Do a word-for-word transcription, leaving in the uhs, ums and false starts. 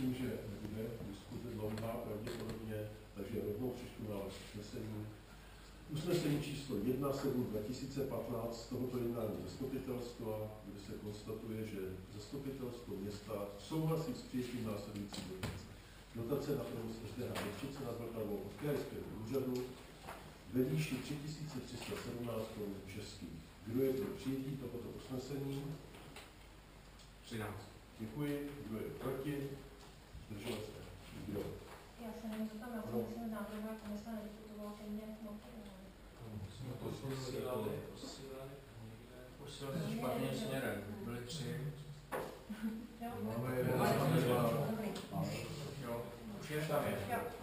myslím, že bude diskuze dlouhá pravděpodobně, takže rovnou přečtu návrh usnesení. Usnesení číslo jedna sedm dva tisíce patnáct z tohoto jednání zastupitelstva, kde se konstatuje, že zastupitelstvo města souhlasí s přijetím následující dotace. Dotace na provoz S D H Městčice nad Vltavou od krajského úřadu ve výši tři tisíce tři sta sedmnáct korun českých. Kdo je pro přijetí tohoto usnesení? třináct. Děkuji. Kdo je proti? Zdržel se? Kdo? Já se nevím, co tam na to musíme návrhu, jak komise nediskutovala ke mně moc. Jsme posílali, posílali, posílali špatným směrem. Byly tři. Máme jeden, dva, Jo, už je tam je.